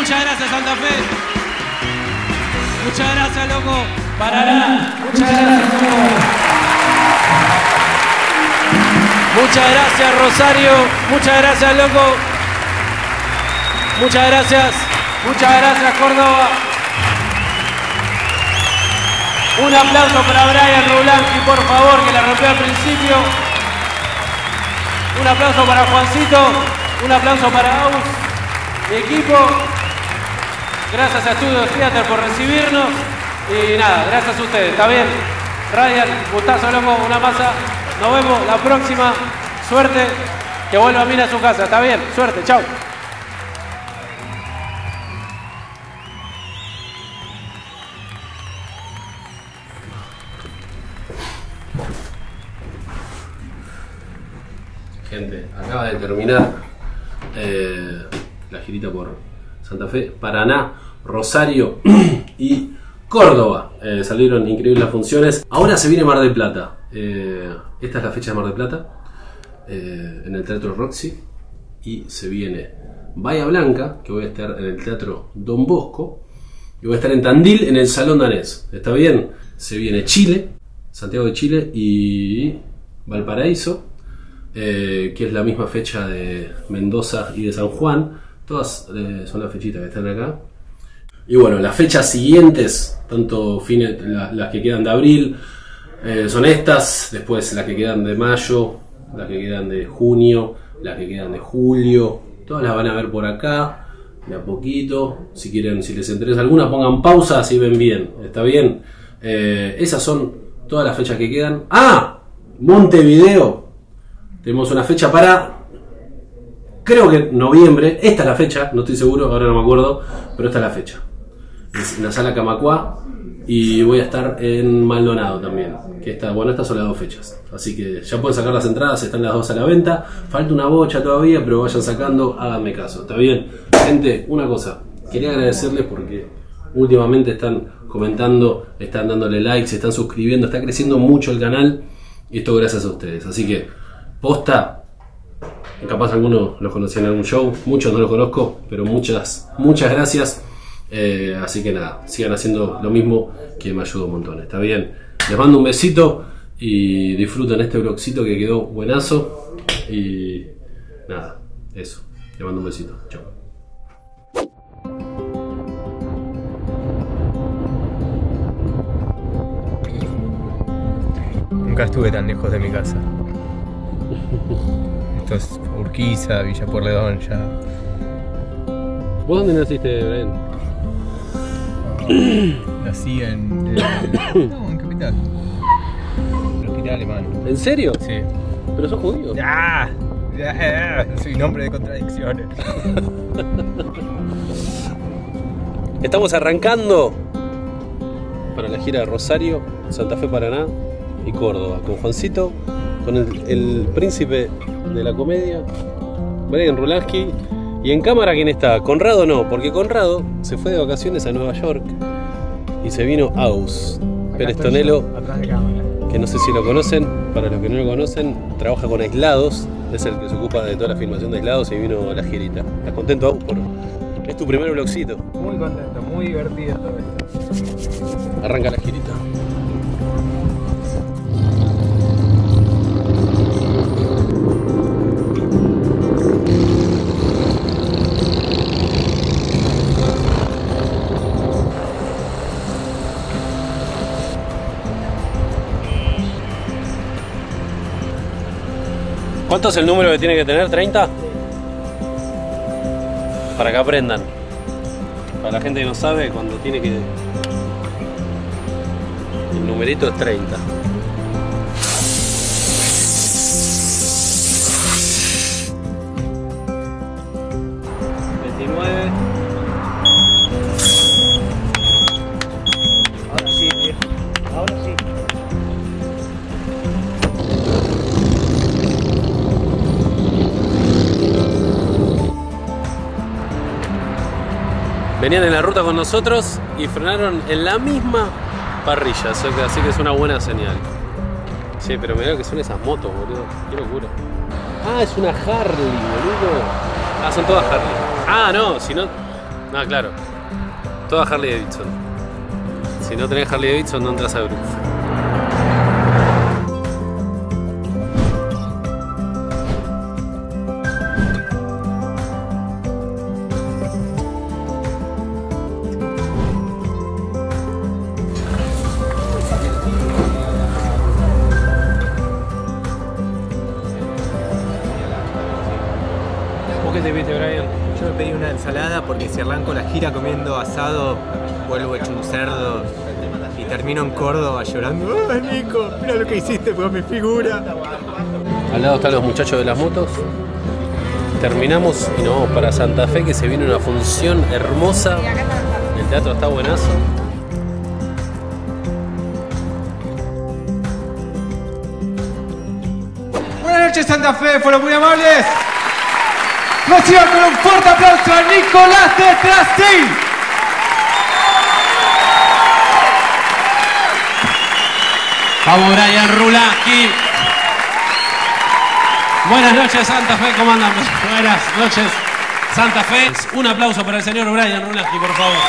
Muchas gracias, Santa Fe. Muchas gracias, loco. Paraná. Muchas gracias, loco. Muchas gracias, Rosario. Muchas gracias, loco. Muchas gracias. Muchas gracias, Córdoba. Un aplauso para Brian Rulanqui, por favor, que la rompió al principio. Un aplauso para Juancito. Un aplauso para Aus, mi equipo. Gracias a Studio Theater por recibirnos. Y nada, gracias a ustedes. ¿Está bien? Ryan, gustazo, loco, una masa. Nos vemos la próxima. Suerte. Que vuelva Mina a su casa. ¿Está bien? Suerte. Chau. Gente, acaba de terminar la girita por Santa Fe, Paraná, Rosario y Córdoba. Salieron increíbles las funciones. Ahora se viene Mar del Plata. Esta es la fecha de Mar del Plata, en el Teatro Roxy. Y se viene Bahía Blanca, que voy a estar en el Teatro Don Bosco. Y voy a estar en Tandil, en el Salón Danés. ¿Está bien? Se viene Chile, Santiago de Chile y Valparaíso, que es la misma fecha de Mendoza y de San Juan. Todas son las fechitas que están acá. Y bueno, las fechas siguientes, tanto las que quedan de abril, son estas. Después las que quedan de mayo, las que quedan de junio, las que quedan de julio. Todas las van a ver por acá, de a poquito. Si quieren, si les interesa alguna, pongan pausa si ven bien. ¿Está bien? Esas son todas las fechas que quedan. ¡Ah! Montevideo. Tenemos una fecha para, creo que noviembre. Esta es la fecha, no estoy seguro, ahora no me acuerdo, pero esta es la fecha. Es en la sala Camacuá. Y voy a estar en Maldonado también. Bueno, estas son las dos fechas. Así que ya pueden sacar las entradas, están las dos a la venta. Falta una bocha todavía, pero vayan sacando, háganme caso. ¿Está bien? Gente, una cosa. Quería agradecerles porque últimamente están comentando, están dándole likes, se están suscribiendo, está creciendo mucho el canal. Y esto gracias a ustedes. Así que, posta, capaz algunos los conocían en algún show, muchos no los conozco, pero muchas gracias. Así que nada, sigan haciendo lo mismo, que me ayuda un montón. ¿Está bien? Les mando un besito y disfruten este vlogcito que quedó buenazo. Y nada, eso. Les mando un besito. Chao. Nunca estuve tan lejos de mi casa. Esto es Urquiza, Villa Pueyrredón ya. ¿Vos dónde naciste, Brian? Nací en Capital. En el hospital alemán. ¿En serio? Sí. ¿Pero sos judío? ¡Ah! Soy un hombre de contradicciones. Estamos arrancando para la gira de Rosario, Santa Fe, Paraná y Córdoba, con Juancito, con el príncipe de la comedia, Brian Rulanqui. Y en cámara, ¿quién está? Conrado no, porque Conrado se fue de vacaciones a Nueva York y se vino Aus Pérez Tonelo, atrás de cámara, que no sé si lo conocen. Para los que no lo conocen, trabaja con Aislados, es el que se ocupa de toda la filmación de Aislados y vino a la girita. ¿Estás contento, Aus? Es tu primer vlogcito. Muy contento, muy divertido todo esto. Arranca la girita. ¿Cuánto es el número que tiene que tener? ¿30? Para que aprendan. Para la gente que no sabe, cuando tiene que... El numerito es 30. Ahora sí, viejo. Ahora sí. Venían en la ruta con nosotros y frenaron en la misma parrilla, así que es una buena señal. Sí, pero mirá lo que son esas motos, boludo. Qué locura. Ah, es una Harley, boludo. Ah, son todas Harley. Ah, no, si no... Ah, claro. Toda Harley Davidson. Si no tenés Harley Davidson, no entras a grupo. ¿Vos qué te viste, Brian? Yo me pedí una ensalada porque si arranco la gira comiendo asado, vuelvo hecho un cerdo y termino en Córdoba llorando. ¡Ay, Nico! Mira lo que hiciste con mi figura. Al lado están los muchachos de las motos. Terminamos y nos vamos para Santa Fe, que se viene una función hermosa. El teatro está buenazo. Buenas noches, Santa Fe, fueron muy amables. Reciban con un fuerte aplauso a Nicolás de Trastil. Vamos, Brian Rulaski. Buenas noches, Santa Fe, ¿cómo andan? Buenas noches, Santa Fe. Un aplauso para el señor Brian Rulaski, por favor.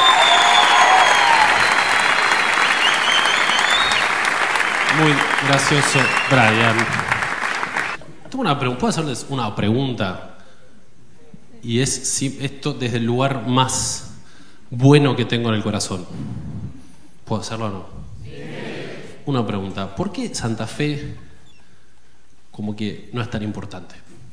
Muy gracioso, Brian. Tengo una pregunta, ¿puedo hacerles una pregunta? Y es si esto desde el lugar más bueno que tengo en el corazón. ¿Puedo hacerlo o no? Sí. Una pregunta. ¿Por qué Santa Fe como que no es tan importante?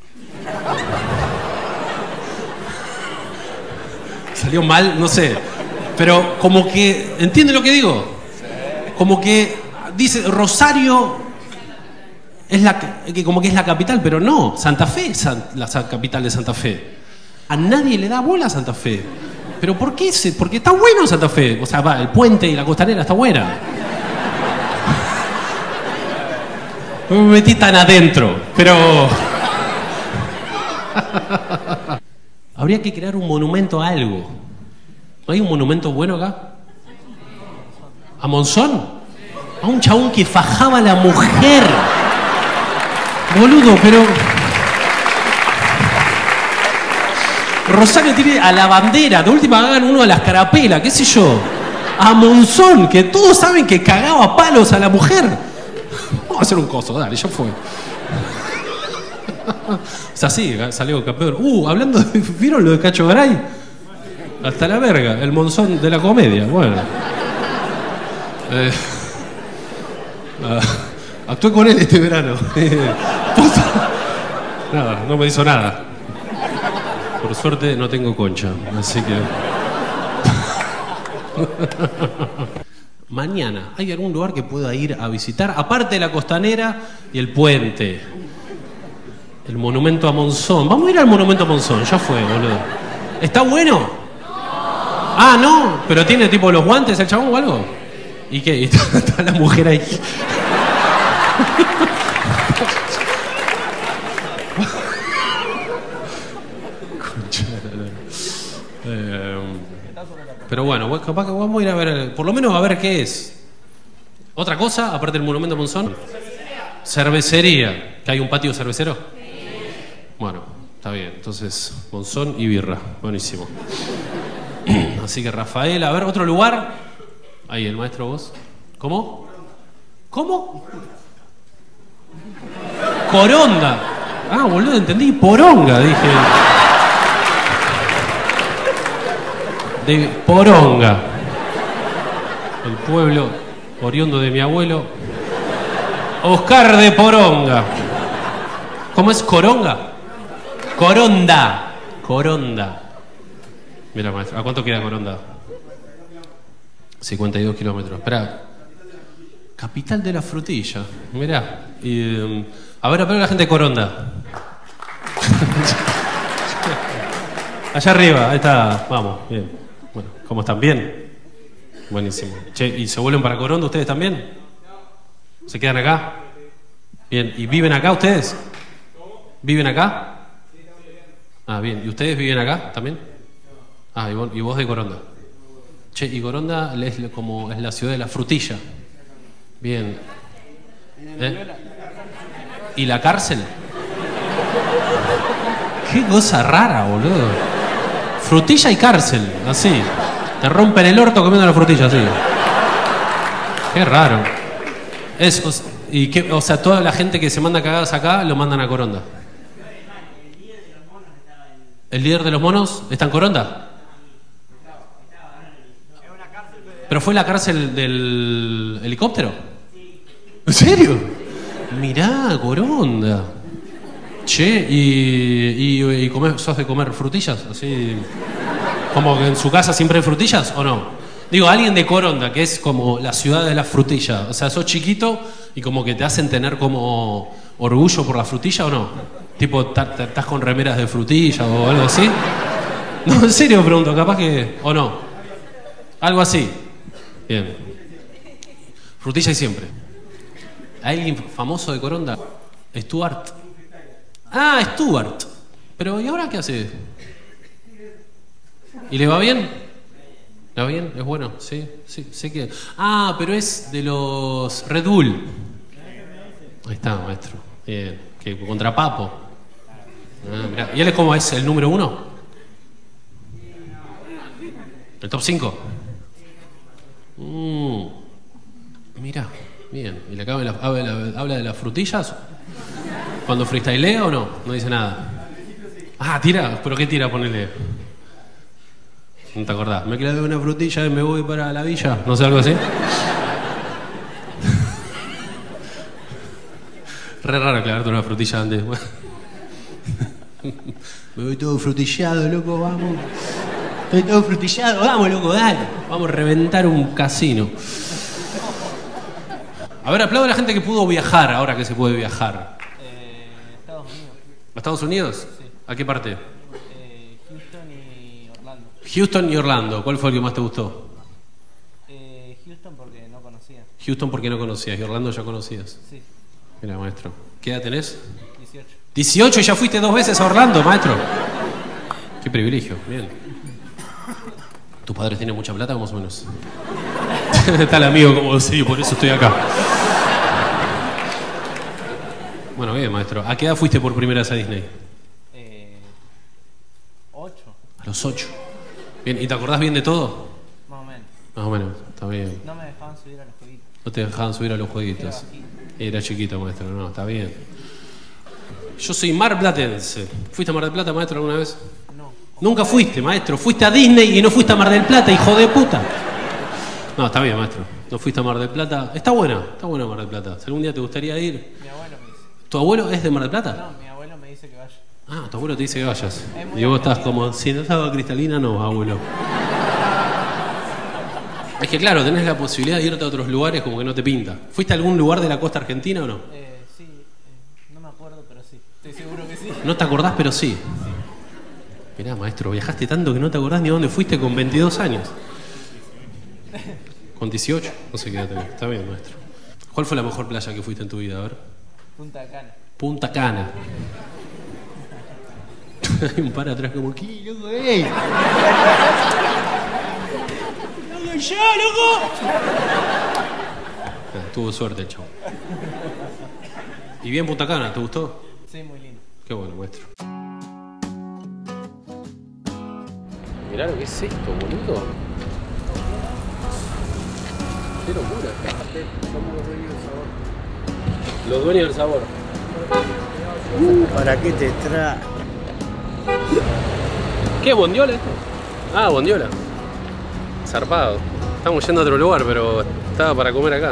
¿Salió mal? No sé. Pero como que... ¿Entienden lo que digo? Como que dice Rosario es como que es la capital, pero no. Santa Fe es la capital de Santa Fe. A nadie le da bola a Santa Fe. ¿Pero por qué? Porque está bueno Santa Fe. O sea, el puente y la costanera está buena. No me metí tan adentro, pero... Habría que crear un monumento a algo. ¿No hay un monumento bueno acá? ¿A Monzón? A un chabón que fajaba a la mujer. Boludo, pero... Rosario tiene a la bandera, de última hagan uno a las carapelas, qué sé yo. A Monzón, que todos saben que cagaba palos a la mujer. Vamos a hacer un coso, dale, ya fue. O sea, sí, salió campeón. Hablando de... ¿Vieron lo de Cacho Garay? Hasta la verga, el Monzón de la comedia, bueno. Actué con él este verano. Nada, no me hizo nada. Por suerte no tengo concha, así que... Mañana, ¿hay algún lugar que pueda ir a visitar? Aparte de la costanera y el puente. El monumento a Monzón. Vamos a ir al monumento a Monzón, ya fue, boludo. ¿Está bueno? Ah, no, pero tiene tipo los guantes el chabón o algo. ¿Y qué? Está la mujer ahí. Pero bueno, capaz que vamos a ir a ver, por lo menos a ver qué es. ¿Otra cosa, aparte del monumento a Monzón? Cervecería. ¿Que hay un patio cervecero? Sí. Bueno, está bien. Entonces, Monzón y birra. Buenísimo. Así que Rafael, a ver, otro lugar. Ahí, el maestro vos. ¿Cómo? ¿Cómo? Coronda. Ah, boludo, entendí. Poronga, dije. De Poronga, el pueblo oriundo de mi abuelo, Oscar de Poronga. ¿Cómo es Coronga? Coronda. Coronda. Mira, maestro, ¿a cuánto queda Coronda? 52 kilómetros. Espera. Capital de la frutilla. Mirá. A ver la gente de Coronda. Allá arriba, ahí está. Vamos, bien. Bueno, ¿cómo están? ¿Bien? Buenísimo. Che, ¿y se vuelven para Coronda ustedes también? ¿Se quedan acá? Bien, ¿y viven acá ustedes? ¿Viven acá? Ah, bien. ¿Y ustedes viven acá también? Ah, y vos de Coronda. Che, y Coronda es como es la ciudad de la frutilla. Bien. ¿Y la cárcel? Qué cosa rara, boludo. Frutilla y cárcel, así. Te rompen el orto comiendo la frutilla, así. Qué raro. ¿Y qué? O sea, toda la gente que se manda cagadas acá lo mandan a Coronda. ¿El líder de los monos está en Coronda? ¿Pero fue la cárcel del helicóptero? ¿En serio? Mirá, Coronda. Che, ¿y sos de comer frutillas? Así. ¿Como que en su casa siempre hay frutillas o no? Digo, alguien de Coronda, que es como la ciudad de las frutillas. O sea, sos chiquito y como que te hacen tener como orgullo por la frutilla o no. Tipo, ¿estás con remeras de frutilla o algo así? No, en serio pregunto, capaz que... ¿O no? Algo así. Bien. Frutilla y siempre. ¿Hay alguien famoso de Coronda? Stuart. Ah, Stuart. Pero ¿y ahora qué hace? ¿Y le va bien? ¿Le va bien? ¿Es bueno? Sí, sé que... Ah, pero es de los Red Bull. Ahí está, maestro. Bien. Que contra Papo. Ah, mirá. ¿Y él es como es el número 1? ¿El top 5? Mira, bien. ¿Y le habla de las frutillas? ¿Cuando freestylea o no? No dice nada. Ah, tira. ¿Pero qué tira? Ponele. No te acordás. Me clavé una frutilla y me voy para la villa. No sé, algo así. Re raro clavarte una frutilla antes. Me voy todo frutillado, loco, vamos. Estoy todo frutillado, vamos, loco, dale. Vamos a reventar un casino. A ver, aplaudo a la gente que pudo viajar, ahora que se puede viajar. Estados Unidos. ¿A Estados Unidos? Sí. ¿A qué parte? Houston y Orlando. Houston y Orlando. ¿Cuál fue el que más te gustó? Houston porque no conocía. Houston porque no conocías y Orlando ya conocías. Sí, Mira, maestro. ¿Qué edad tenés? 18. 18 y ya fuiste 2 veces a Orlando, maestro. Qué privilegio, bien. ¿Tus padres tienen mucha plata, más o menos? Está el amigo como, sí, por eso estoy acá. Bueno, bien, maestro. ¿A qué edad fuiste por primera vez a Disney? 8, A los 8. Bien, ¿y te acordás bien de todo? más o menos. Más o menos, está bien. No me dejaban subir a los jueguitos. No te dejaban subir a los jueguitos. Era chiquito, maestro, no, está bien. Yo soy marplatense. ¿Fuiste a Mar del Plata, maestro, alguna vez? No. Nunca fuiste, maestro. Fuiste a Disney y no fuiste a Mar del Plata, hijo de puta. No, está bien, maestro. No fuiste a Mar del Plata. Está buena Mar del Plata. Si algún día te gustaría ir. Mi abuelo me dice. ¿Tu abuelo es de Mar del Plata? No, mi abuelo me dice que vaya. Ah, tu abuelo te dice que vayas. muy Y vos estás argentino. como, si no es agua cristalina, no, abuelo. Es que claro, tenés la posibilidad de irte a otros lugares como que no te pinta. ¿Fuiste a algún lugar de la costa argentina o no? Sí, no me acuerdo, pero sí. Estoy seguro que sí. No te acordás, pero sí. Mirá, maestro, viajaste tanto que no te acordás ni a dónde fuiste con 22 años. Con 18, no sé qué edad tenés. Está bien, maestro. ¿Cuál fue la mejor playa que fuiste en tu vida? A ver. Punta Cana. Punta Cana. Hay un par atrás como, ¿qué, loco, ey? ¡Loco, ya, loco! Tuvo suerte el chavo. ¿Y bien Punta Cana? ¿Te gustó? Sí, muy lindo. Qué bueno, maestro. Mirá lo que es esto, boludo. Qué locura. Los dueños del sabor. ¿Para qué te trae? ¿Qué? ¿Bondiola esto? Ah, bondiola. Zarpado. Estamos yendo a otro lugar, pero estaba para comer acá.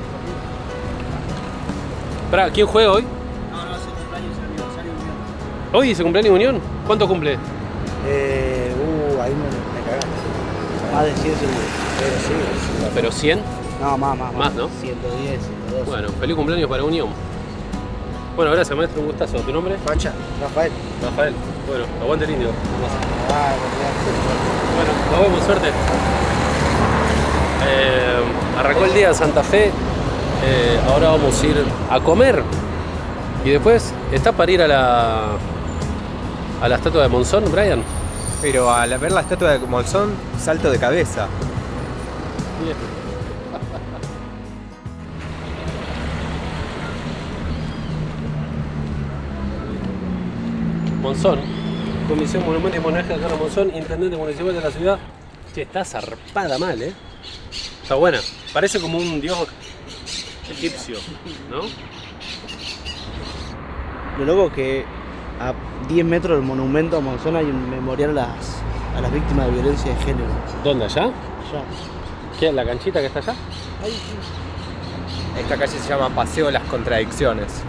Pará, ¿quién juega hoy? No, es el cumpleaños, el aniversario de Unión. ¿Hoy es el cumpleaños de Unión? ¿Cuánto cumple? Ahí me cagaste. Más de 100 seguro. Pero sí. ¿Pero 100? No, más. Más, ¿no? 110, 112. Bueno, feliz cumpleaños para Unión. Bueno, gracias, maestro, un gustazo. ¿Tu nombre? Facha, Rafael. Rafael. Bueno, aguante el indio. Ah, Bueno, nos vemos, suerte. Arrancó el día de Santa Fe. Ahora vamos a ir a comer. Y después, ¿está para ir a la estatua de Monzón, Brian? Pero al ver la estatua de Monzón, salto de cabeza. Bien. Monzón Comisión Monumento y Homenaje a Carlos Monzón, intendente municipal de la ciudad. Che, está zarpada mal, Está buena. Parece como un dios egipcio, ¿no? Lo loco es que a 10 metros del monumento a Monzón hay un memorial a las víctimas de violencia de género. ¿Dónde, allá? Allá. ¿Qué? ¿La canchita que está allá? Ahí sí. Esta calle se llama Paseo de las Contradicciones.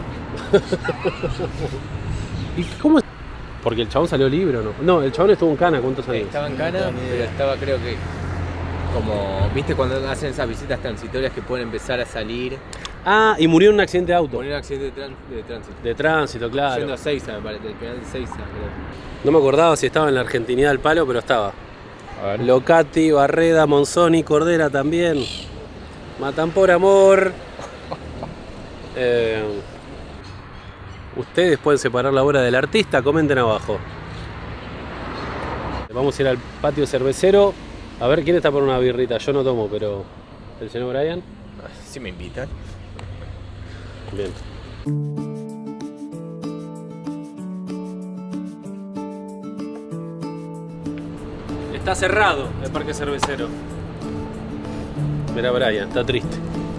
¿Y cómo? Porque el chabón salió libre, ¿o no? No, el chabón estuvo en cana, ¿cuántos años? Estaba en cana, pero estaba, creo que, como, ¿viste cuando hacen esas visitas transitorias que pueden empezar a salir? Ah, y murió en un accidente de auto. Poner accidente de tránsito. De tránsito, claro. Yendo a Seiza, me parece, el penal de Seiza, creo. No me acordaba si estaba en la argentinidad del palo, pero estaba. A ver. Locati, Barreda, Monzoni, Cordera también. Matan por amor. Ustedes pueden separar la obra del artista, comenten abajo. Vamos a ir al patio cervecero. A ver quién está por una birrita. Yo no tomo, pero el señor Brian. Si me invitan. Bien. Está cerrado el parque cervecero. Mira Brian, está triste.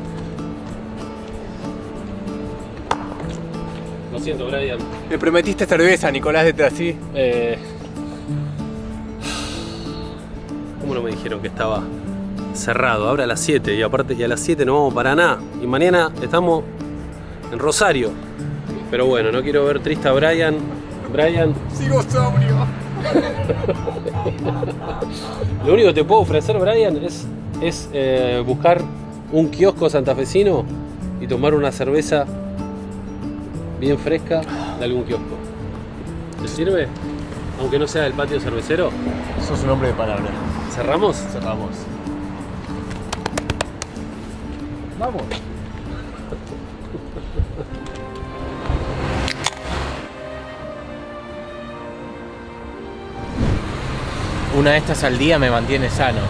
Lo siento, Brian. Me prometiste cerveza, Nicolás de Trasí. ¿Cómo no me dijeron que estaba cerrado? Ahora a las 7 y aparte y a las 7 no vamos para nada. Y mañana estamos en Rosario. Pero bueno, no quiero ver triste a Brian. Brian. Sigo sobrio. Lo único que te puedo ofrecer, Brian, es buscar un kiosco santafesino y tomar una cerveza bien fresca de algún kiosco. ¿Te sirve? Aunque no sea del patio cervecero. Sos un hombre de palabra. ¿Cerramos? Cerramos. Vamos. Una de estas al día me mantiene sano.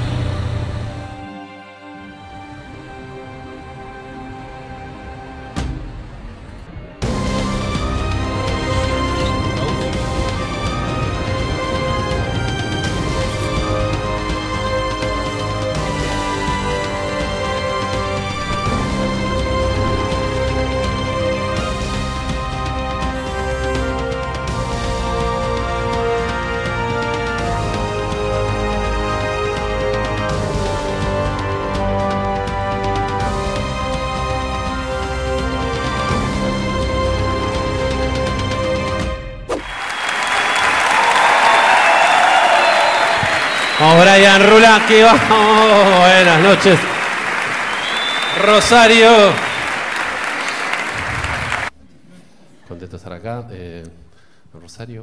Vamos, Brian Rulaki, vamos. Buenas noches. Rosario. Contento de estar acá. Rosario.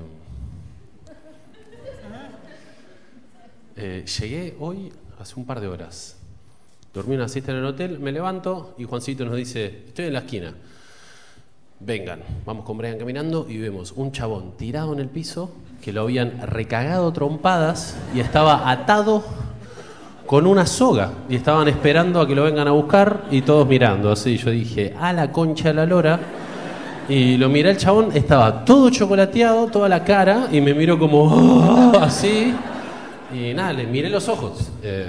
Llegué hoy hace un par de horas. Dormí una siesta en el hotel, me levanto y Juancito nos dice, estoy en la esquina. Vengan, vamos con Brian caminando y vemos un chabón tirado en el piso que lo habían recagado trompadas y estaba atado con una soga y estaban esperando a que lo vengan a buscar y todos mirando así. Yo dije, a la concha de la lora. Y lo miré al chabón, estaba todo chocolateado, toda la cara y me miró como oh, así. Y nada, le miré los ojos.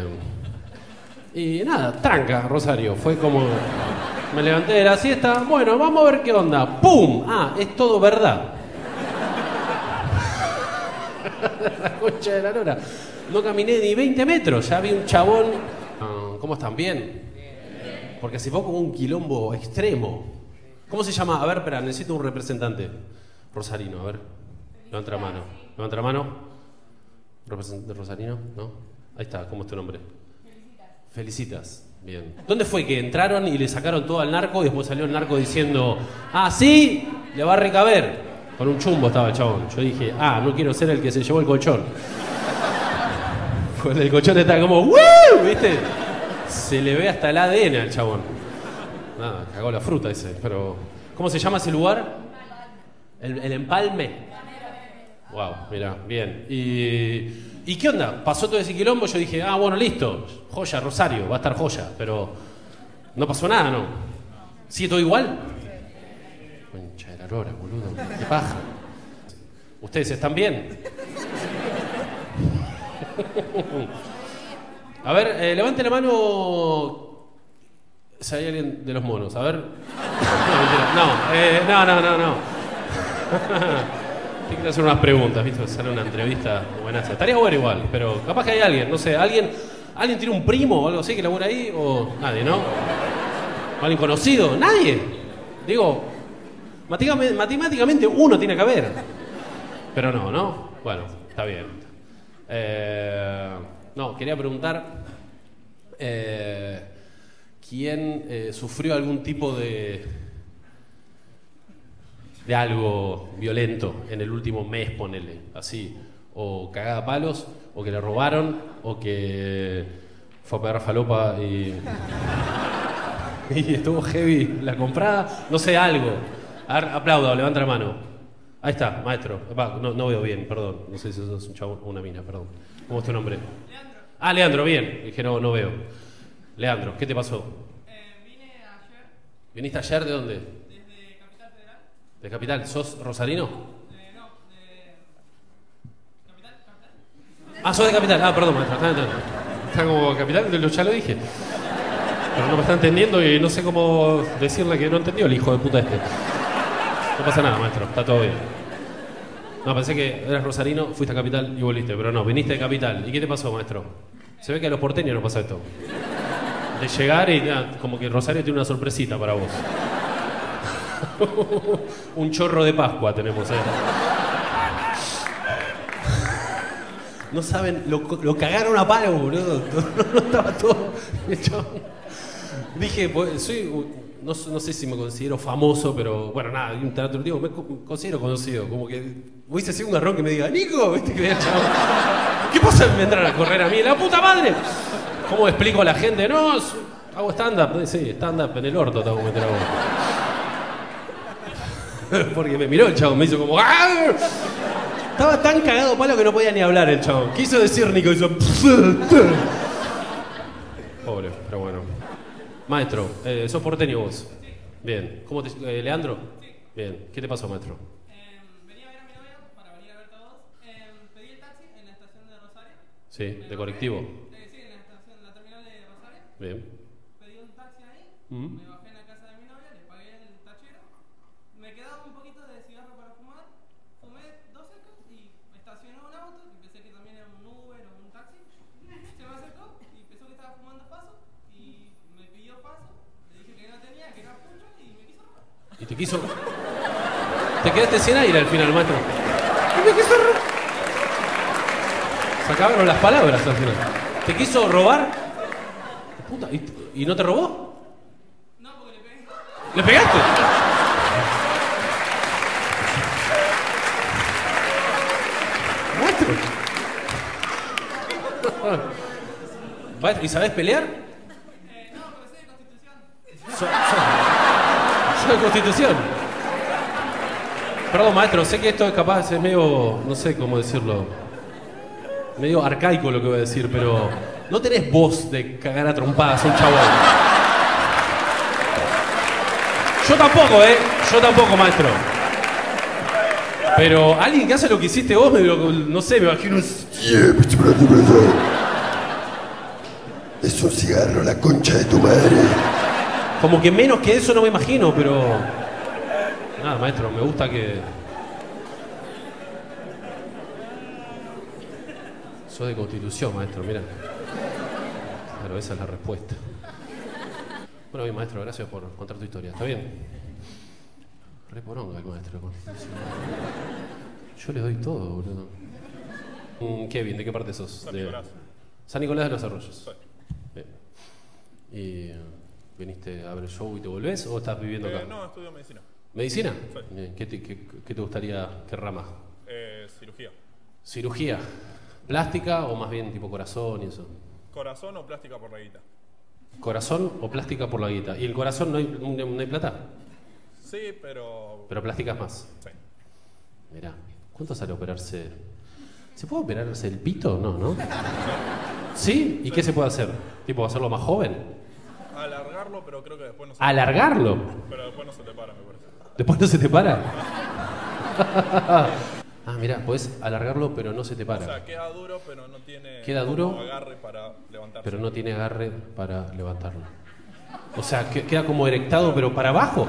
Y nada, tranca, Rosario. Fue como... Me levanté de la siesta, bueno, vamos a ver qué onda. ¡Pum! Ah, es todo verdad. La concha de la lora. No caminé ni 20 metros, ya vi un chabón. ¿Cómo están? ¿Bien? Porque hace poco hubo un quilombo extremo. ¿Cómo se llama? A ver, espera, necesito un representante. Rosarino, a ver. Levanta la mano. Levanta la mano. ¿Representante rosarino? ¿No? Ahí está, ¿cómo es tu nombre? Felicitas. Bien. ¿Dónde fue que entraron y le sacaron todo al narco y después salió el narco diciendo, ah, sí, le va a recaber? Con un chumbo estaba el chabón. Yo dije, ah, no quiero ser el que se llevó el colchón. Pues el colchón está como, ¡woo! ¿Viste? Se le ve hasta el ADN al chabón. Nada, cagó la fruta ese, pero... ¿Cómo se llama ese lugar? El Empalme. Wow, mira, bien. ¿Y qué onda? Pasó todo ese quilombo, yo dije, ah, bueno, listo, joya, Rosario, va a estar joya, pero no pasó nada, ¿no? ¿Sigue todo igual? Concha de la lora, boludo, qué paja. ¿Ustedes están bien? A ver, levante la mano si hay alguien de los monos. A ver. No. Tengo que hacer unas preguntas, ¿viste? Sale una entrevista buena. Estaría bueno igual, pero capaz que hay alguien, no sé, ¿alguien tiene un primo o algo así que labura ahí? ¿O nadie, no? ¿Alguien conocido? ¿Nadie? Digo, matemáticamente uno tiene que haber. Pero no. Bueno, está bien. No, quería preguntar ¿quién sufrió algún tipo de algo violento en el último mes, ponele, así, o cagada a palos, o que le robaron, o que fue a pegar falopa y estuvo heavy la comprada, no sé, algo? A ver, aplauda, levanta la mano. Ahí está, maestro. No veo bien, perdón, no sé si eso es un chavo o una mina, perdón. ¿Cómo es tu nombre? Leandro. Ah, Leandro, bien, dije no veo. Leandro, ¿qué te pasó? Vine ayer. ¿Viniste ayer de dónde? Desde Capital Federal. ¿De Capital? ¿Sos rosarino? No, de Capital. Ah, sos de Capital. Ah, perdón, maestro. Está como Capital, ya lo dije. Pero no me está entendiendo y no sé cómo decirle que no entendió el hijo de puta este. No pasa nada, maestro. Está todo bien. No, pensé que eras rosarino, fuiste a Capital y volviste. Pero no, viniste de Capital. ¿Y qué te pasó, maestro? Se ve que a los porteños no pasa esto. De llegar y como que Rosario tiene una sorpresita para vos. Un chorro de Pascua tenemos, No saben, lo cagaron a palo, boludo. No estaba todo hecho. Dije, pues, no sé si me considero famoso, pero bueno, nada, un teatro, digo, me considero conocido. Como que hubiese sido un garrón que me diga, Nico, ¿viste que el chavo? ¿Qué pasa en entrar a correr a mí? ¡La puta madre! ¿Cómo explico a la gente? No, hago stand-up. Sí, stand-up en el orto tengo que meter a vos. Porque me miró el chavo, me hizo como... ¡ah! Estaba tan cagado palo que no podía ni hablar el chavo. Quiso decir Nico, hizo... Pobre, pero bueno. Maestro, sos porteño vos. Bien. ¿Cómo te... Leandro? Bien. ¿Qué te pasó, maestro? Venía a ver a mi novia para venir a verte a vos. Pedí el taxi en la estación de Rosario. Sí, de colectivo. Sí, en la terminal de Rosario. Bien. Pedí un taxi ahí, me bajé en la casa de mi novia, le pagué el tachero. Me quedaba un poquito de cigarro para fumar. Fumé 2 secos y estacionó un auto, que pensé que también era un Uber o un taxi. Se me acercó y pensó que estaba fumando paso y me pidió paso. Le dije que no tenía, que era pucho y me quiso robar. ¿Y te quiso...? Te quedaste sin aire al final, maestro. Y me quiso robar. Se acabaron las palabras al final. ¿Te quiso robar? Puta, ¿y no te robó? No, porque le pegué. ¿Le pegaste? Maestro. ¿Y sabés pelear? No, pero soy de Constitución. Soy de Constitución. Perdón, maestro, sé que esto es capaz, es medio, no sé cómo decirlo, medio arcaico lo que voy a decir, pero no tenés voz de cagar a trompadas a un chabón. Yo tampoco, maestro. Pero alguien que hace lo que hiciste vos, no sé, me imagino un... Es un cigarro, la concha de tu madre. Como que menos que eso no me imagino, pero... Nada, maestro, me gusta que... Sos de Constitución, maestro, mira. Claro, esa es la respuesta. Bueno, bien, maestro, gracias por contar tu historia. ¿Está bien? Re poronga el maestro de Constitución. Yo le doy todo, boludo. Kevin, ¿de qué parte sos? San Nicolás. San Nicolás de los Arroyos. Sí. Bien. ¿Y viniste a ver el show y te volvés o estás viviendo acá? No, estudio medicina. ¿Medicina? Sí. Bien. ¿Qué te gustaría, qué rama? Cirugía. ¿Cirugía? ¿Plástica o más bien tipo corazón y eso? ¿Corazón o plástica por la guita? ¿Corazón o plástica por la guita? ¿Y el corazón no hay plata? Sí, pero... Pero plástica es más. Sí. Mirá, ¿cuánto sale operarse? ¿Se puede operarse el pito? No, ¿no? ¿Sí? ¿Y qué se puede hacer? ¿Tipo hacerlo más joven? Alargarlo, pero creo que después no se... ¿Alargarlo? Pero después no se te para, me parece. ¿Después no se te para? Ah, mirá, podés alargarlo pero no se te para. O sea, queda duro, pero no tiene Queda duro, como agarre para levantarse. pero no tiene agarre para levantarlo. O sea, queda como erectado pero para abajo.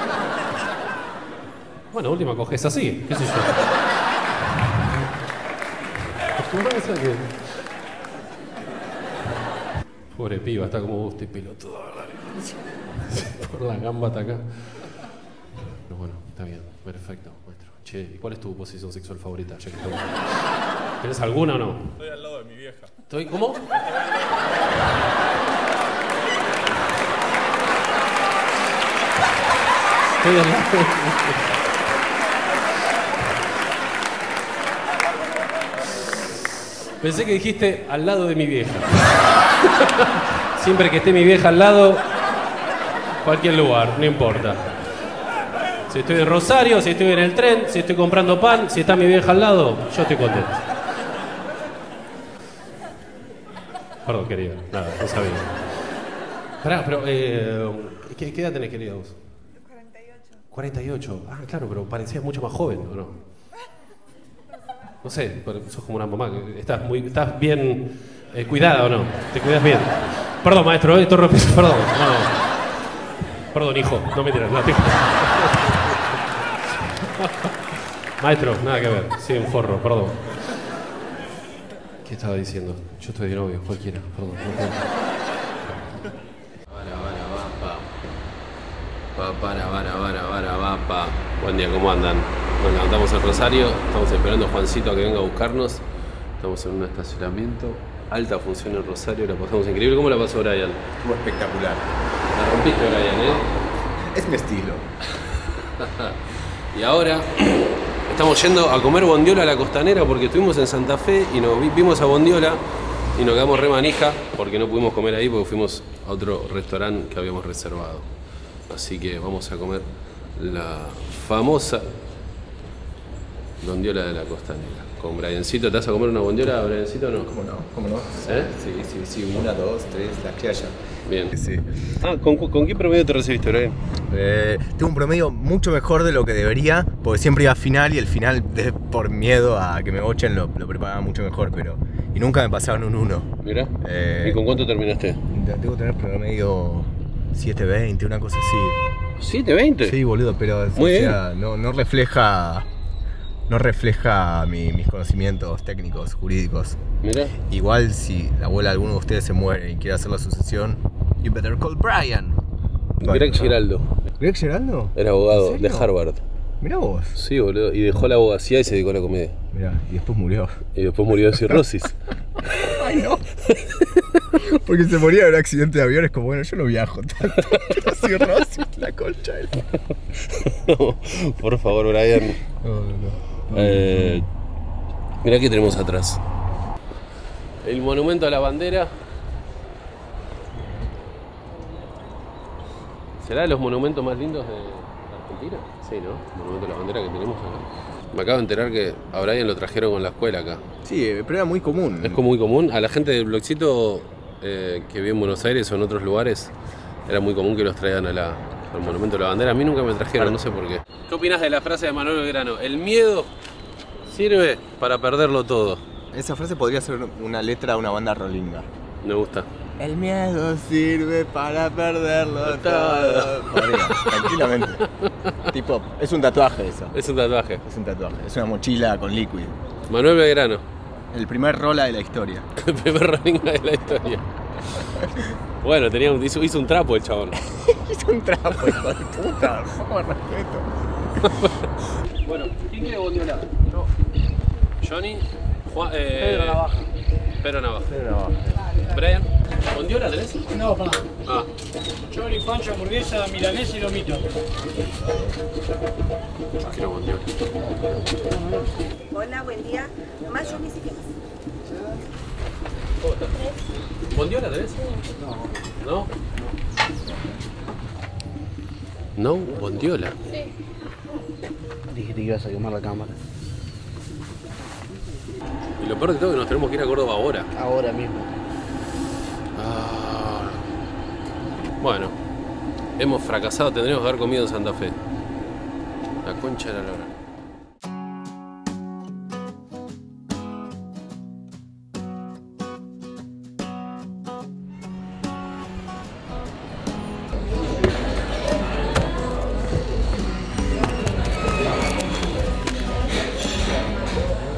Bueno, última coges así, qué sé yo. Pobre piba, está como vos, pelotudo. Por la gamba hasta acá. Pero bueno, está bien, perfecto, maestro. Che, ¿y cuál es tu posición sexual favorita? Ya que ¿tienes alguna o no? Estoy al lado de mi vieja. ¿Estoy cómo? Estoy al lado de mi vieja. Pensé que dijiste al lado de mi vieja. Siempre que esté mi vieja al lado, cualquier lugar, no importa. Si estoy en Rosario, si estoy en el tren, si estoy comprando pan, si está mi vieja al lado, yo estoy contento. Perdón, querido, nada, no sabía. Pará, pero, ¿qué edad tenés, querida vos? 48. 48. Ah, claro, pero parecías mucho más joven, ¿o no? No sé, pero sos como una mamá, que estás bien cuidada o no, te cuidas bien. Perdón, maestro, esto perdón, no. Perdón, hijo, no me tiras, no, hijo. Maestro, nada que ver, sí, un forro, perdón. ¿Qué estaba diciendo? Yo estoy de novio, cualquiera, perdón. Buen día, ¿cómo andan? Nos levantamos en Rosario, estamos esperando a Juancito a que venga a buscarnos. Estamos en un estacionamiento, alta función en Rosario, la pasamos increíble. ¿Cómo la pasó Brian? Estuvo espectacular. La rompiste, Brian, ¿eh? Es mi estilo. Y ahora estamos yendo a comer bondiola a la Costanera porque estuvimos en Santa Fe y nos vimos a bondiola y nos quedamos re manija porque no pudimos comer ahí porque fuimos a otro restaurante que habíamos reservado. Así que vamos a comer la famosa bondiola de la Costanera. Con Briancito, ¿te vas a comer una bondiola, Briancito, o no? ¿Cómo no? ¿Cómo no? ¿Eh? Sí. 1, 2, 3, las que haya. Bien. Sí. Ah, ¿con qué promedio te recibiste, Brian? Tengo un promedio mucho mejor de lo que debería, porque siempre iba a final y el final, por miedo a que me bochen, lo preparaba mucho mejor, pero... Y nunca me pasaban un 1. Mirá. ¿Y con cuánto terminaste? Tengo que tener promedio 7.20, una cosa así. ¿7.20? Sí, boludo, pero muy bien. No refleja mis conocimientos técnicos, jurídicos. Mirá. Igual si la abuela de alguno de ustedes se muere y quiere hacer la sucesión, you better call Brian. Greg Giraldo. ¿Greg Giraldo? Era abogado de Harvard. Mirá vos. Sí, boludo. Y dejó la abogacía y se dedicó a la comedia. Mirá, y después murió. Y después murió de cirrosis. Ay, no. Porque se moría en un accidente de avión, es como, bueno, yo no viajo tanto. Pero cirrosis, la concha de la... No, por favor, Brian. No. Mirá qué tenemos atrás. El monumento a la bandera. ¿Será de los monumentos más lindos de Argentina? Sí, ¿no? El monumento a la bandera que tenemos acá. Me acabo de enterar que a Brian lo trajeron con la escuela acá. Sí, pero era muy común. Es muy común. A la gente del blogcito que vive en Buenos Aires o en otros lugares, era muy común que los traigan al monumento a la bandera. A mí nunca me trajeron, no sé por qué. ¿Qué opinas de la frase de Manuel Belgrano? El miedo sirve para perderlo todo. Esa frase podría ser una letra de una banda rolinga. Me gusta. El miedo sirve para perderlo todo. Podría, tranquilamente. Tipo, es un tatuaje eso. Es un tatuaje. Es un tatuaje. Es una mochila con liquid. Manuel Belgrano. El primer rola de la historia. El primer rolinga de la historia. Bueno, hizo un trapo el chabón. Hizo un trapo, hijo de puta. Por respeto. Bueno, ¿quién quiere bondiola? Yo. Johnny. Pedro Navaja. Pedro Navaja. Brian, ¿bondiola tenés? No, pará. Ah. Chori, pancho, hamburguesa, milanesa y lomito. Yo quiero bondiola. Hola, buen día. Más yo ni siquiera. ¿Bondiola tenés? No. ¿No? ¿No? ¿Bondiola? Sí. Dije que ibas a quemar la cámara. Y lo peor de todo es que nos tenemos que ir a Córdoba ahora. Ahora mismo. Bueno, hemos fracasado, tendríamos que haber comido en Santa Fe. La concha de la lora.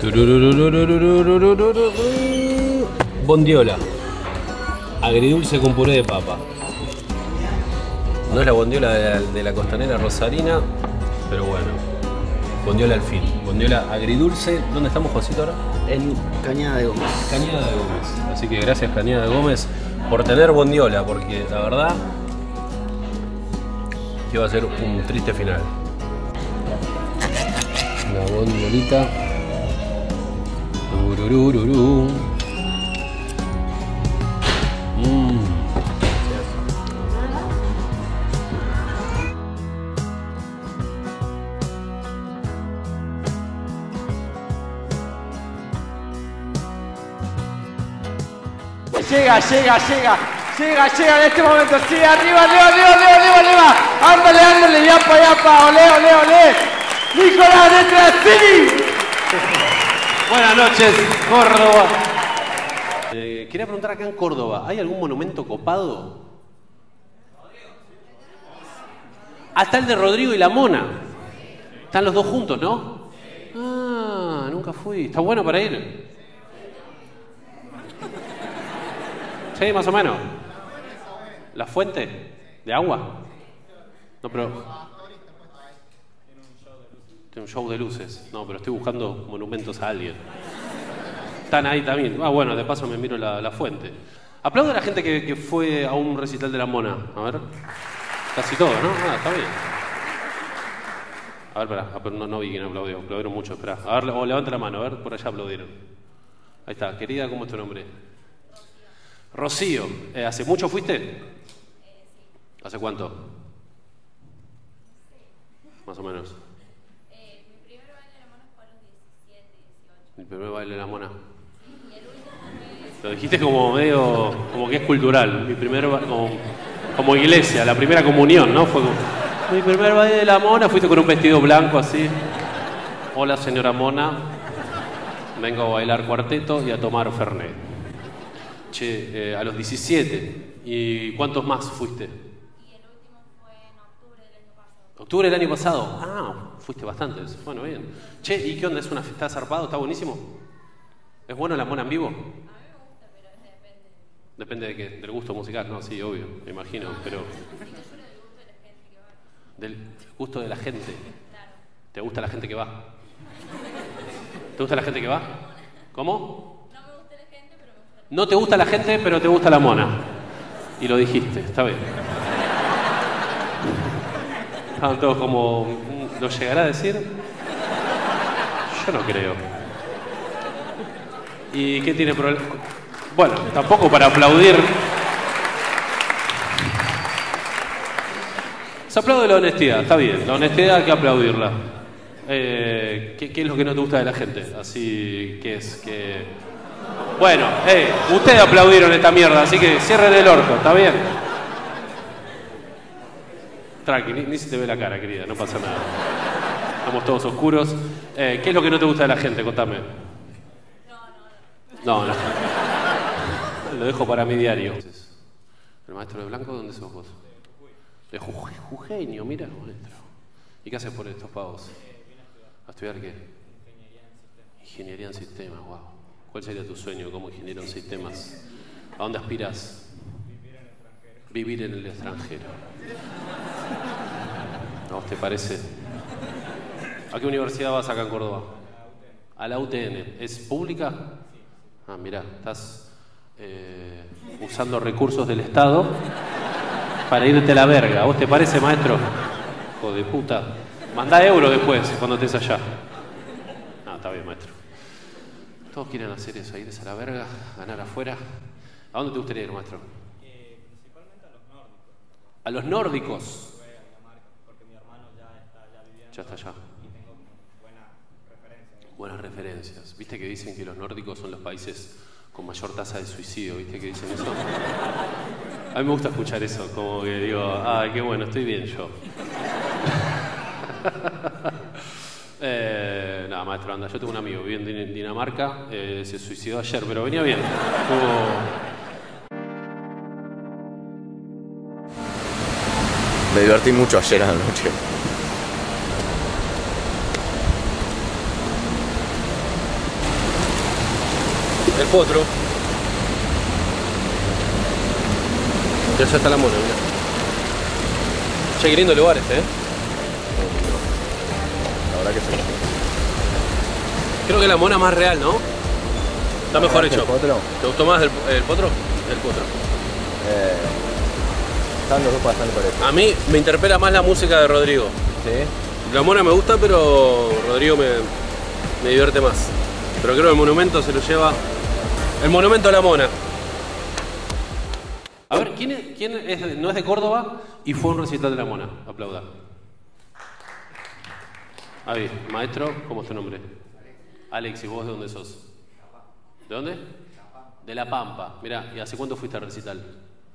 Bondiola. Agridulce con puré de papa. No es la bondiola de la costanera rosarina, pero bueno. Bondiola al fin. Bondiola agridulce. ¿Dónde estamos, Josito, ahora? En Cañada de Gómez. Cañada de Gómez. Así que gracias, Cañada de Gómez, por tener bondiola, porque la verdad que va a ser un triste final. Una bondiolita. Tururururu. Llega en este momento, sí, arriba, ándale, yapa, olé, Nicolás de Trastini. Buenas noches, Córdoba. Quería preguntar acá en Córdoba, ¿hay algún monumento copado? Hasta el de Rodrigo y la Mona. Están los dos juntos, ¿no? Ah, nunca fui. ¿Está bueno para ir? Sí, más o menos. ¿La fuente de agua? No, pero... Tiene un show de luces. No, pero estoy buscando monumentos a alguien. Están ahí también. Ah, bueno, de paso me miro la fuente. Aplaudo a la gente que fue a un recital de la Mona. A ver. Casi todo, ¿no? Ah, está bien. A ver, pará. Pero no vi quién aplaudió. Aplaudieron mucho, espera. A ver, levanta la mano. A ver, por allá aplaudieron. Ahí está. Querida, ¿cómo es tu nombre? Rocío. ¿Hace mucho fuiste? ¿Hace cuánto? Más o menos. Mi primer baile de la Mona. Lo dijiste como medio, como que es cultural. Mi primer como iglesia, la primera comunión, ¿no? Fue como, mi primer baile de la Mona. Fuiste con un vestido blanco así. Hola, señora Mona. Vengo a bailar cuarteto y a tomar fernet. Che, a los 17. ¿Y cuántos más fuiste? Y el último fue en octubre del año pasado. ¿Octubre del año pasado? Ah, fuiste bastantes. Bueno, bien. Che, ¿y qué onda? ¿Es una fiesta zarpado? ¿Está buenísimo? ¿Es bueno la Mona en vivo? A mí me gusta, pero depende. Depende de qué, del gusto musical, ¿no? Sí, obvio, me imagino, pero... Del gusto de la gente. Claro. ¿Te gusta la gente que va? ¿Te gusta la gente que va? ¿Cómo? No me gusta la gente, pero me gusta. No te gusta la gente, pero te gusta la Mona. Y lo dijiste, está bien. Estaban todos como... ¿Lo llegará a decir? Yo no creo. ¿Y qué tiene problema? Bueno, tampoco para aplaudir. Se aplaude la honestidad, está bien. La honestidad hay que aplaudirla. ¿Qué es lo que no te gusta de la gente? Así que es que... Bueno, ustedes aplaudieron esta mierda, así que cierren el orto, ¿está bien? Tranqui, ni se te ve la cara, querida, no pasa nada. Estamos todos oscuros. ¿Qué es lo que no te gusta de la gente? Contame. No. Lo dejo para mi diario. ¿El maestro de blanco dónde sos vos? De Jujeño, mira, maestro. ¿Y qué haces por estos pavos? ¿A estudiar qué? Ingeniería en sistemas, wow. ¿Cuál sería tu sueño como ingeniero en sistemas? ¿A dónde aspiras? Vivir en el extranjero. ¿A vos te parece? ¿A qué universidad vas acá en Córdoba? A la UTN. ¿Es pública? Ah, mirá, estás usando recursos del Estado para irte a la verga. ¿A vos te parece, maestro? Hijo de puta. Mandá euro después, cuando estés allá. No, está bien, maestro. Todos quieren hacer eso, irse a la verga, ganar afuera. ¿A dónde te gustaría ir, maestro? Principalmente a los nórdicos. ¿A los nórdicos? Porque mi hermano ya viviendo. Ya está allá. Y tengo buenas referencias. Buenas referencias. ¿Viste que dicen que los nórdicos son los países con mayor tasa de suicidio? ¿Viste que dicen eso? A mí me gusta escuchar eso, como que digo, ay, qué bueno, estoy bien yo. Nada, maestro, anda, yo tengo un amigo, vive en Dinamarca, se suicidó ayer, pero venía bien. Me divertí mucho ayer a la noche. potro. Y allá está la mona, mirá. Che, qué lindo lugar este, La verdad que sí. Creo que la mona más real, ¿no? Está mejor hecho. ¿El potro? ¿Te gustó más el potro? El potro. Están los dos bastante parecidos. A mí me interpela más la música de Rodrigo. Sí. La mona me gusta, pero Rodrigo me divierte más. Pero creo que el monumento se lo lleva... El monumento a la mona. A ver, ¿quién no es de Córdoba y fue a un recital de la mona? Aplauda. Ahí, maestro, ¿cómo es tu nombre? Alex, ¿y vos de dónde sos? ¿De dónde? De La Pampa. Mirá, ¿y hace cuánto fuiste al recital?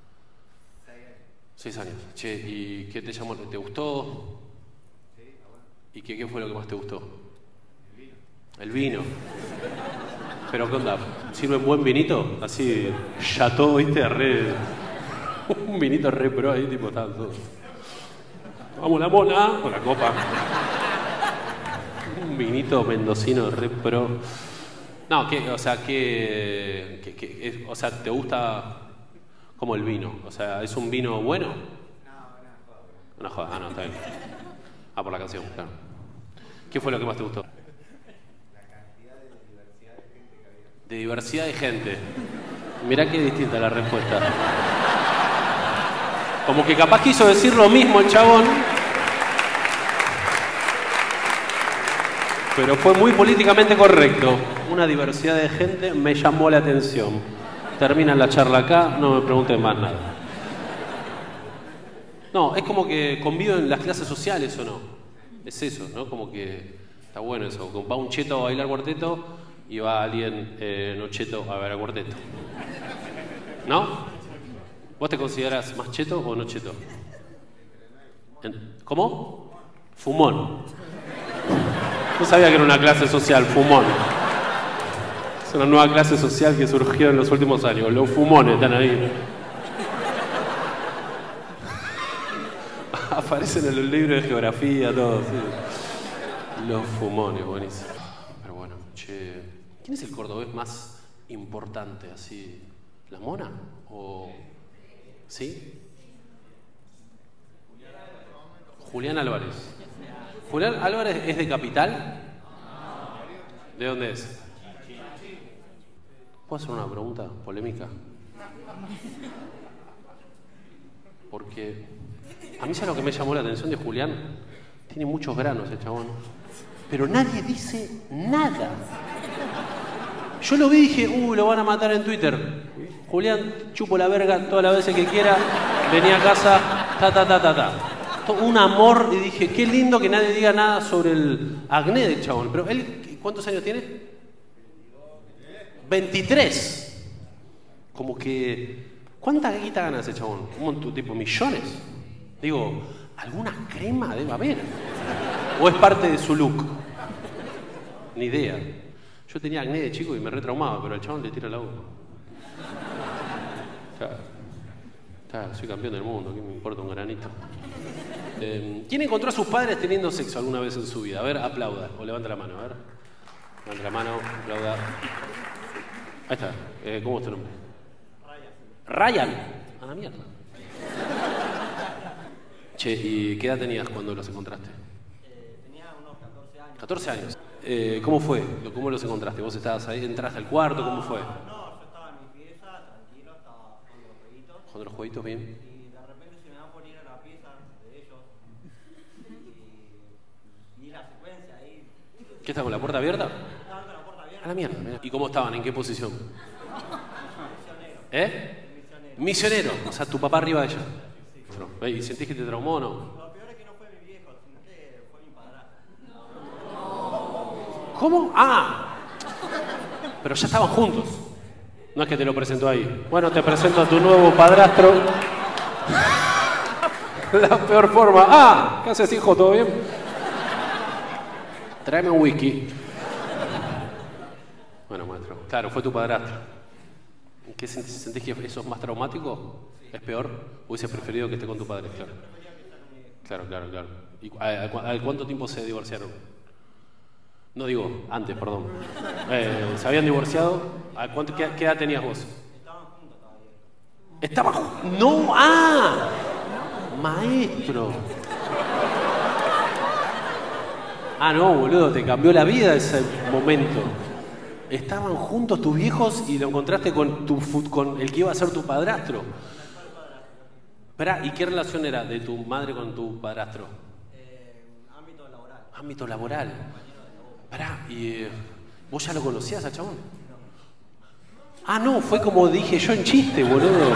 6 años. Che, ¿y qué te llamó? ¿Te gustó? ¿Y qué fue lo que más te gustó? El vino. ¿Pero qué onda? ¿Sirven buen vinito? Así, chateau, ¿viste? Re... Un vinito re pro ahí, tipo, estaban todos. Vamos la mona, con la copa. Un vinito mendocino re pro. No, o sea, o sea, ¿te gusta como el vino? O sea, ¿es un vino bueno? Una joda. Ah, no, está bien. Ah, por la canción, claro. ¿Qué fue lo que más te gustó? De diversidad de gente. Mirá qué distinta la respuesta. Como que capaz quiso decir lo mismo el chabón, pero fue muy políticamente correcto. Una diversidad de gente me llamó la atención. Termina la charla acá, no me pregunten más nada. No, es como que conviven las clases sociales, ¿o no? Es eso, ¿no? Como que está bueno eso. Va un cheto a bailar cuarteto y va alguien no cheto a bailar cuarteto. ¿No? ¿Vos te considerás más cheto o no cheto? ¿Cómo? Fumón. No sabía que era una clase social, fumón. Es una nueva clase social que surgió en los últimos años. Los fumones están ahí. Aparecen en los libros de geografía, todo. Sí. Los fumones, buenísimo. Pero bueno, che. ¿Quién es el cordobés más importante así? ¿La mona? ¿O...? ¿Sí? Julián Álvarez. ¿Julián Álvarez es de Capital? ¿De dónde es? ¿Puedo hacer una pregunta polémica? Porque a mí, ¿sabes lo que me llamó la atención de Julián? Tiene muchos granos el chabón. Pero nadie dice nada. Yo lo vi y dije, lo van a matar en Twitter. Julián, chupo la verga todas las veces que quiera, venía a casa, Un amor, y dije, qué lindo que nadie diga nada sobre el acné del chabón. Pero él, ¿cuántos años tiene? 23. Como que, ¿cuánta guita gana ese chabón? ¿Un montón, tipo millones? Digo, ¿alguna crema debe haber? ¿O es parte de su look? Ni idea. Yo tenía acné de chico y me retraumaba, pero al chabón le tira la uva. Soy campeón del mundo, ¿qué me importa un granito? ¿Quién encontró a sus padres teniendo sexo alguna vez en su vida? A ver, aplauda, o levanta la mano, a ver. Levanta la mano, aplauda. Ahí está, ¿cómo es tu nombre? Ryan. A la mierda. Che, ¿y qué edad tenías cuando los encontraste? Tenía unos 14 años. 14 años. ¿Cómo fue? ¿Cómo los encontraste? ¿Vos estabas ahí, entraste al cuarto? ¿Cómo fue? No, yo estaba en mi pieza, tranquilo, estaba jugando los jueguitos. ¿Jugando los jueguitos bien? Y de repente se me va por ir a la pieza de ellos. Y la secuencia ahí. ¿Qué está con la puerta abierta? Estaban con la puerta abierta. A la mierda, mirá. ¿Y cómo estaban? ¿En qué posición? Misionero. Misionero. O sea, tu papá arriba de ella. Sí. ¿Y sentís que te traumó o no? Lo peor es que no fue mi viejo, sino que fue mi padrastro. ¿Cómo? Ah. Pero ya estaban juntos. No es que te lo presentó ahí. Bueno, te presento a tu nuevo padrastro. La peor forma. Ah, ¿qué haces, hijo? ¿Todo bien? Tráeme un whisky. Bueno, maestro. Claro, fue tu padrastro. ¿Qué sentís que eso es más traumático? ¿Es peor? ¿Hubieses preferido que esté con tu padre? Claro. Claro. ¿Y a cuánto tiempo se divorciaron? No digo, antes, perdón. ¿Se habían divorciado? ¿Qué edad tenías vos? Estaban juntos todavía. ¡No! ¡Ah! Maestro. Ah, no, boludo, te cambió la vida ese momento. Estaban juntos tus viejos y lo encontraste con el que iba a ser tu padrastro. Esperá, ¿y qué relación era de tu madre con tu padrastro? Ámbito laboral. Ámbito laboral. Esperá, ¿y vos ya lo conocías al chabón? Ah, no, fue como dije yo en chiste, boludo.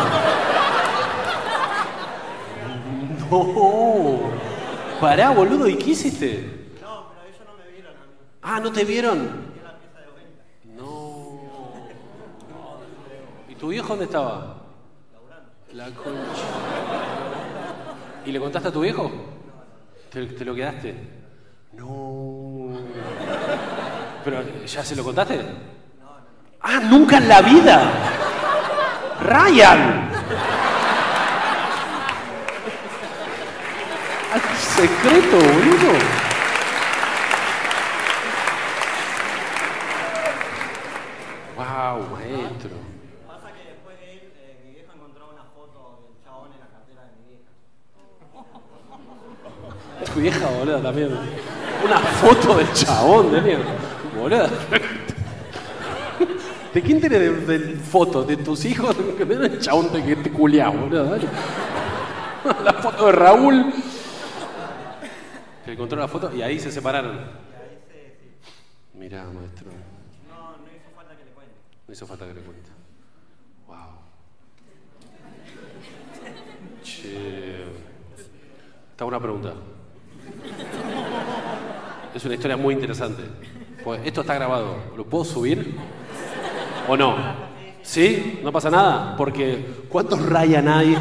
No. Pará, boludo, ¿y qué hiciste? No, pero ellos no me vieron a mí. Ah, ¿no te vieron? Era la pieza de venta. No. ¿Y tu viejo dónde estaba? La concha. ¿Y le contaste a tu viejo? ¿Te lo quedaste? No. ¿Pero ya se lo contaste? ¡Ah, nunca en la vida! ¡Ryan! ¡Secreto, boludo! ¡Wow, maestro! Pasa que después de él, mi vieja encontró una foto del chabón en la cartera de mi vieja. Tu vieja, boludo, también. Una foto del chabón, Daniel. Boludo. ¿De quién tenés de fotos? ¿De tus hijos? El chabón que te culiás, boludo. Dale. La foto de Raúl. Que encontró la foto y ahí se separaron. Mirá, maestro. No hizo falta que le cuente. No hizo falta que le cuente. Wow. Che. Te hago una pregunta. Es una historia muy interesante. Pues esto está grabado. ¿Lo puedo subir? ¿O no? ¿Sí? ¿No pasa nada? Porque ¿cuántos Ryan hay?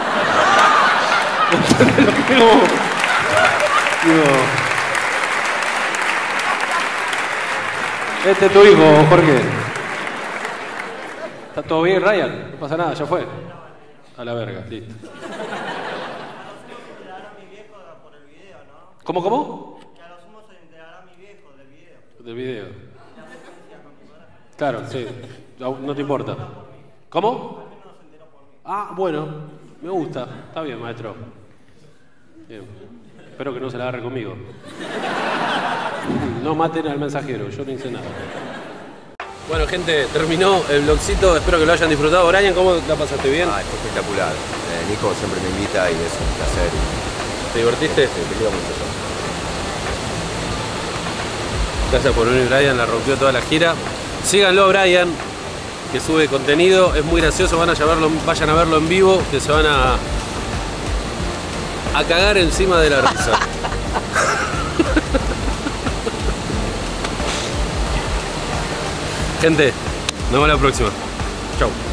Este es tu hijo, Jorge. ¿Está todo bien, Ryan? No pasa nada, ya fue. A la verga, listo. ¿Cómo? Que a lo sumo se enterará mi viejo del video. Del video. Claro, sí. No te importa. ¿Cómo? Ah, bueno. Me gusta. Está bien, maestro. Bien. Espero que no se la agarre conmigo. No maten al mensajero, yo no hice nada. Bueno, gente, terminó el vlogcito. Espero que lo hayan disfrutado. Brian, ¿cómo la pasaste? ¿Bien? Ah, fue espectacular. Nico siempre me invita y es un placer. ¿Te divertiste? Sí, te quiero mucho. Gracias por venir, Brian. La rompió toda la gira. Síganlo a Brian, que sube contenido. Es muy gracioso. Vayan a verlo en vivo, que se van a cagar encima de la risa. Gente, nos vemos la próxima. Chau.